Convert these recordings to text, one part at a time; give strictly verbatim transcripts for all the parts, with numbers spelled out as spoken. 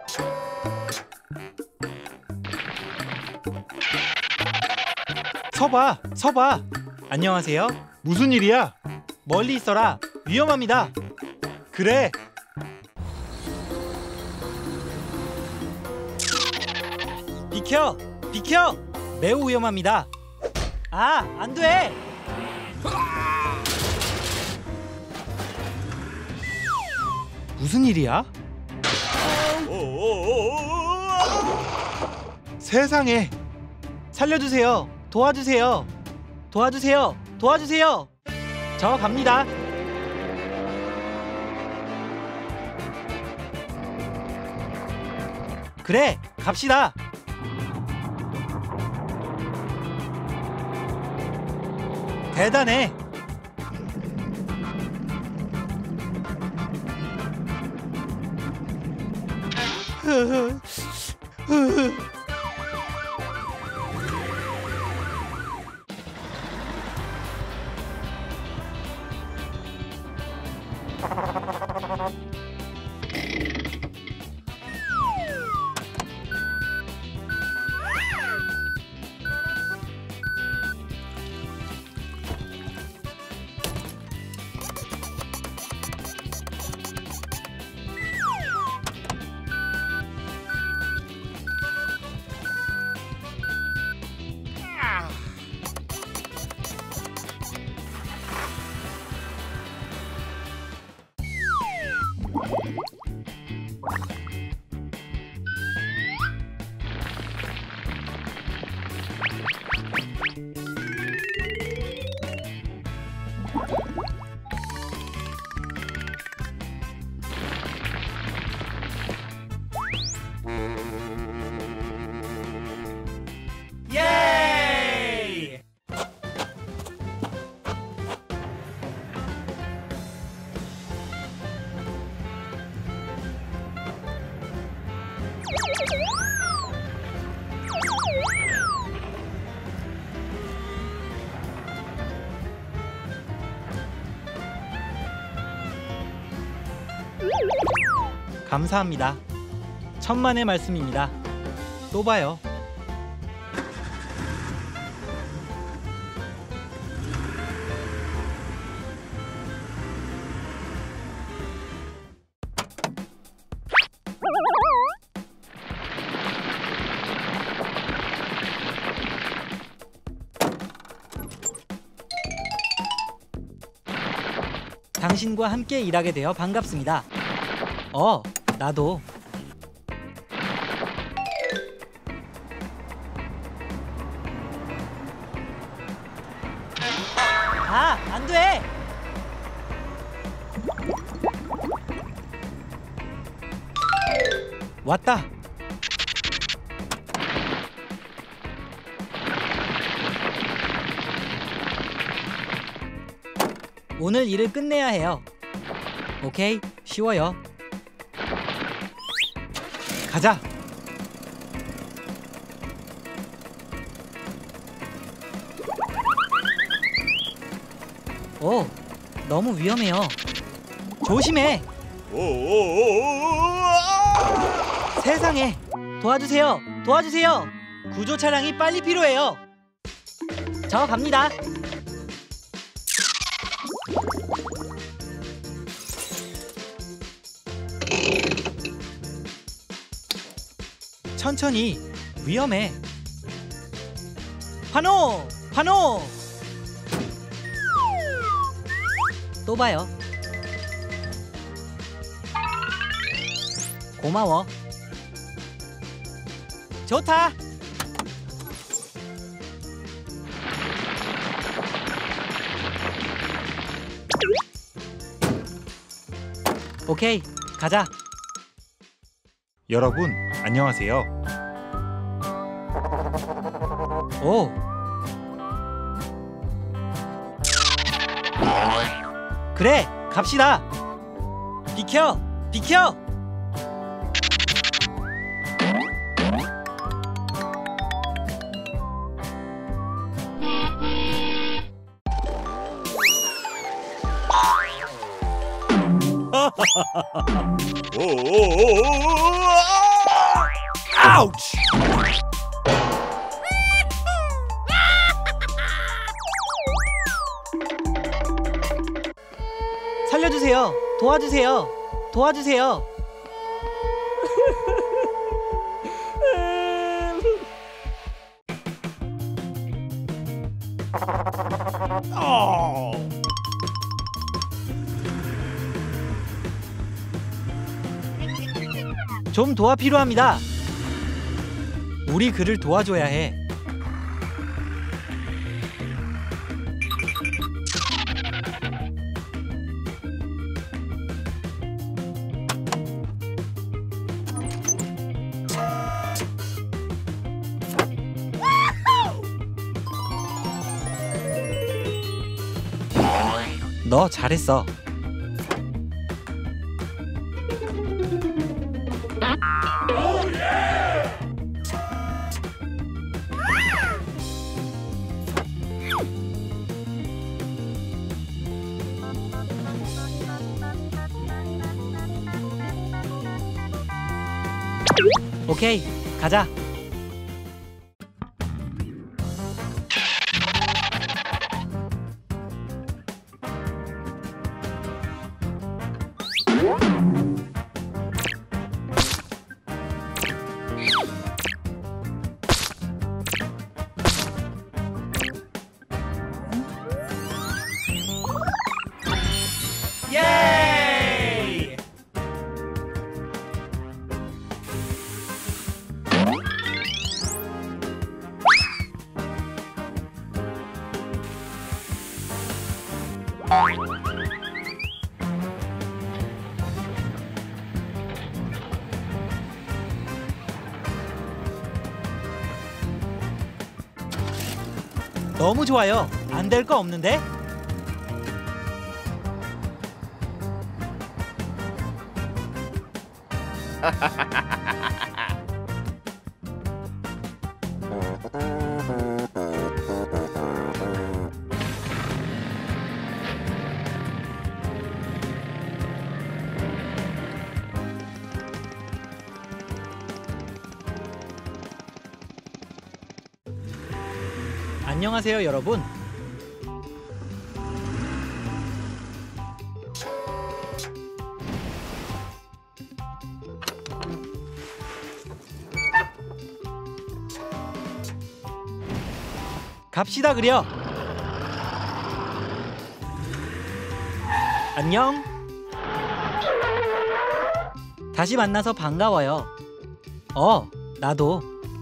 서봐, 서봐. 안녕하세요. 무슨 일이야? 멀리 있어라. 위험합니다. 그래. 비켜, 비켜. 매우 위험합니다. 아, 안 돼. 무슨 일이야? 세상에. 살려주세요. 도와주세요. 도와주세요. 도와주세요. 저 갑니다. 그래, 갑시다. 대단해. 예이! 감사합니다. 천만의 말씀입니다. 또 봐요. 당신과 함께 일하게 되어 반갑습니다. 어, 나도. 아, 안 돼! 왔다! 오늘 일을 끝내야 해요. 오케이, 쉬워요. 가자! 오, 너무 위험해요. 조심해! 세상에! 도와주세요! 도와주세요! 구조 차량이 빨리 필요해요. 저 갑니다. 천천히. 위험해. 환호! 환호! 또 봐요. 고마워. 좋다. 오케이, 가자. 여러분, 안녕하세요. 오. 그래, 갑시다. 비켜, 비켜. Ouch! 살려주세요. 도와주세요. 도와주세요. Oh! 좀 도와 필요합니다. 우리 그를 도와줘야 해. 너 잘했어. 오케이, 가자. Yay! 너무 좋아요. 안 될 거 없는데? 안녕하세요, 여러분. 갑시다 그려. 안녕. 다시 만나서 반가워요. 어, 나도.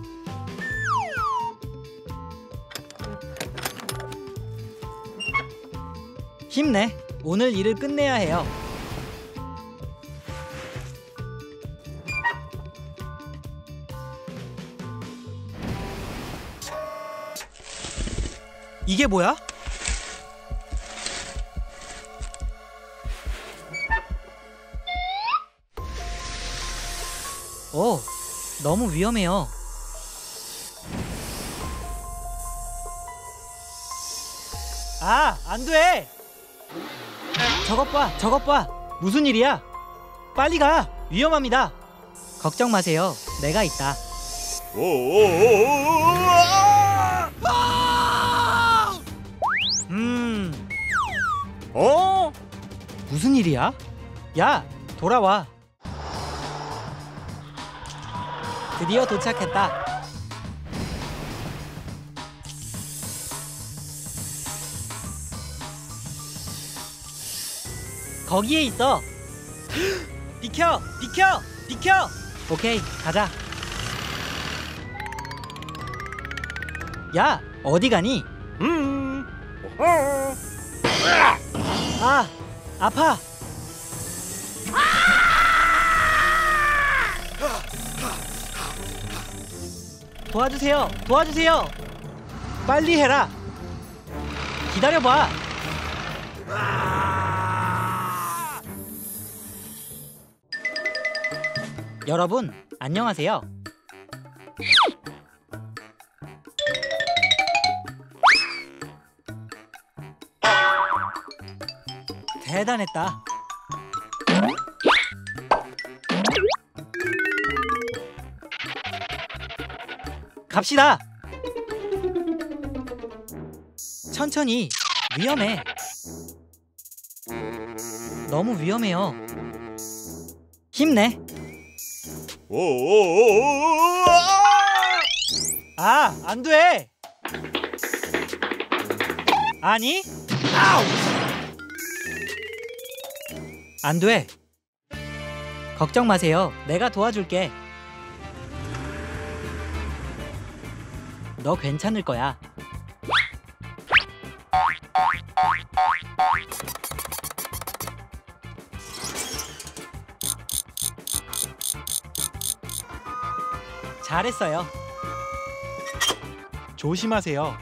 힘내. 오늘 일을 끝내야 해요. 이게 뭐야? 오, 너무 위험해요. 아, 안 돼! 저것 봐, 저것 봐. 무슨 일이야? 빨리 가. 위험합니다. 걱정 마세요. 내가 있다. 음. 어? 무슨 일이야? 야, 돌아와. 드디어 도착했다. 거기에 있어. 비켜! 비켜! 비켜! 오케이, 가자. 야, 어디 가니? 음. 어. 아, 아파. 도와주세요. 도와주세요. 빨리 해라. 기다려봐. 여러분, 안녕하세요. 대단했다. 갑시다. 천천히. 위험해. 너무 위험해요. 힘내. 오오오오오! 아, 안 돼. 아니? 아우! 안 돼. 걱정 마세요. 내가 도와줄게. 너 괜찮을 거야. 잘했어요. 조심하세요.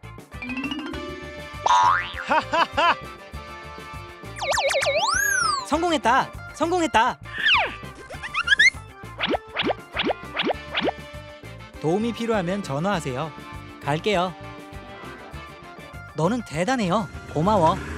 성공했다. 성공했다. 도움이 필요하면 전화하세요. 갈게요. 너는 대단해요. 고마워.